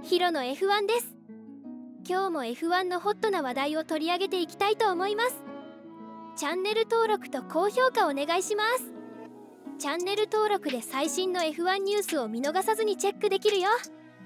ヒロの F1 です。今日も F1 のホットな話題を取り上げていきたいと思います。チャンネル登録と高評価お願いします。チャンネル登録で最新の F1 ニュースを見逃さずにチェックできるよ。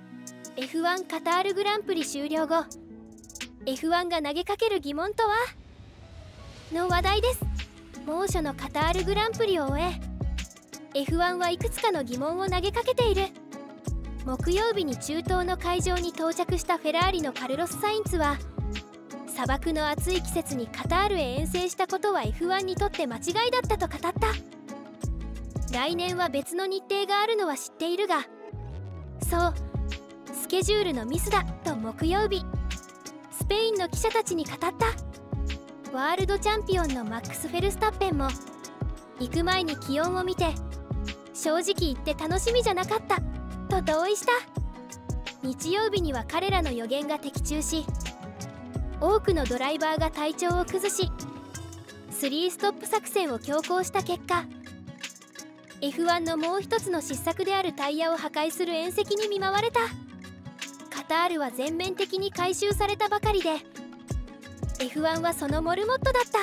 F1 カタールグランプリ終了後、 F1 が投げかける疑問とはの話題です。猛暑のカタールグランプリを終え、 F1 はいくつかの疑問を投げかけている。木曜日に中東の会場に到着したフェラーリのカルロス・サインツは、砂漠の暑い季節にカタールへ遠征したことは F1 にとって間違いだったと語った。来年は別の日程があるのは知っているが、そうスケジュールのミスだと木曜日スペインの記者たちに語った。ワールドチャンピオンのマックス・フェルスタッペンも行く前に気温を見て、正直言って楽しみじゃなかったと同意した。日曜日には彼らの予言が的中し、多くのドライバーが体調を崩し、3ストップ作戦を強行した結果、 F1 のもう一つの失策であるタイヤを破壊する縁石に見舞われた。カタールは全面的に改修されたばかりで、 F1 はそのモルモットだった。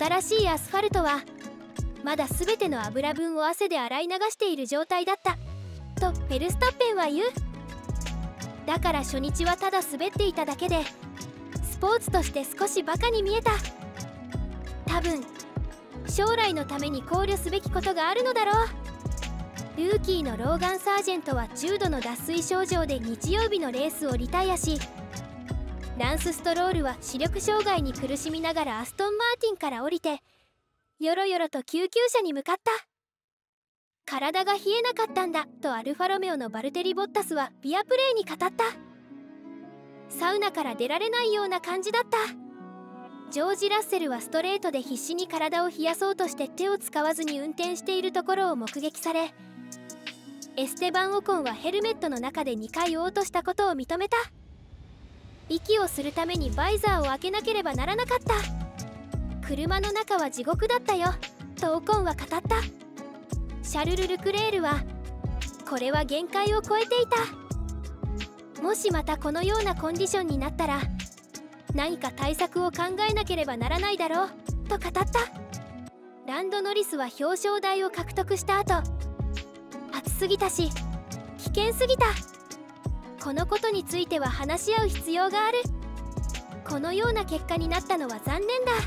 新しいアスファルトはまだ全ての油分を汗で洗い流している状態だったとフェルスタッペンは言う。だから初日はただ滑っていただけで、スポーツとして少しバカに見えた。多分将来のために考慮すべきことがあるのだろう。ルーキーのローガン・サージェントは重度の脱水症状で日曜日のレースをリタイアし、ランス・ストロールは視力障害に苦しみながらアストン・マーティンから降りて、よろよろと救急車に向かった。体が冷えなかったんだとアルファロメオのバルテリ・ボッタスはビアプレイに語った。サウナから出られないような感じだった。ジョージ・ラッセルはストレートで必死に体を冷やそうとして手を使わずに運転しているところを目撃され、エステバン・オコンはヘルメットの中で2回嘔吐したことを認めた。息をするためにバイザーを開けなければならなかった。車の中は地獄だったよとオコンは語った。シャルル・ルクレールは、これは限界を超えていた。もしまたこのようなコンディションになったら、何か対策を考えなければならないだろうと語った。ランド・ノリスは表彰台を獲得した後、暑すぎたし危険すぎた、このことについては話し合う必要がある、このような結果になったのは残念だ。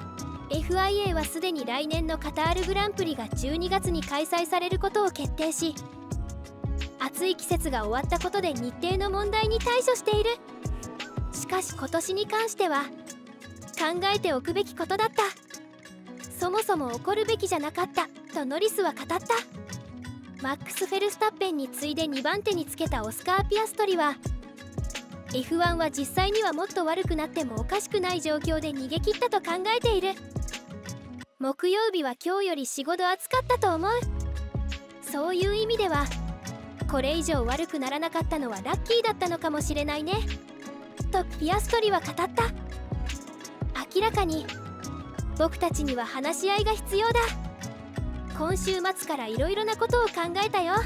FIA はすでに来年のカタールグランプリが12月に開催されることを決定し、暑い季節が終わったことで日程の問題に対処している。しかし今年に関しては考えておくべきことだった、そもそも起こるべきじゃなかったとノリスは語った。マックス・フェルスタッペンに次いで2番手につけたオスカー・ピアストリは、 F1 は実際にはもっと悪くなってもおかしくない状況で逃げ切ったと考えている。木曜日は今日より4、5度暑かったと思う。そういう意味ではこれ以上悪くならなかったのはラッキーだったのかもしれないねとピアストリは語った。明らかに僕たちには話し合いが必要だ。今週末からいろいろなことを考えたよ。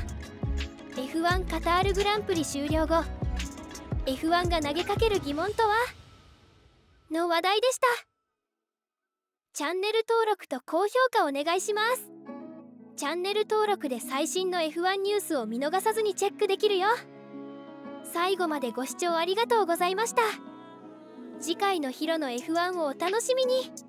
F1 カタールグランプリ終了後、 F1 が投げかける疑問とはの話題でした。チャンネル登録と高評価お願いします。チャンネル登録で最新の F1 ニュースを見逃さずにチェックできるよ。最後までご視聴ありがとうございました。次回のヒロの F1 をお楽しみに。